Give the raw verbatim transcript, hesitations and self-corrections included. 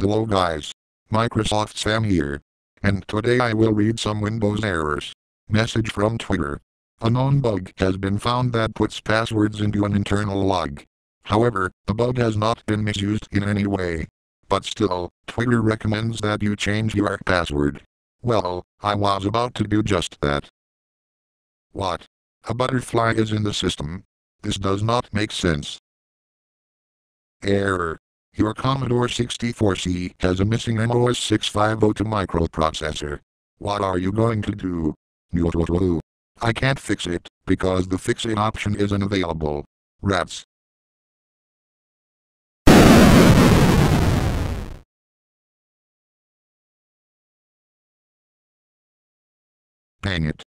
Hello guys. Microsoft Sam here. And today I will read some Windows errors. Message from Twitter. A known bug has been found that puts passwords into an internal log. However, the bug has not been misused in any way. But still, Twitter recommends that you change your password. Well, I was about to do just that. What? A butterfly is in the system? This does not make sense. Error. Your Commodore sixty-four C has a missing M O S six fifty-two microprocessor. What are you going to do? No, I can't fix it, because the fix it option isn't available. Rats. Dang it.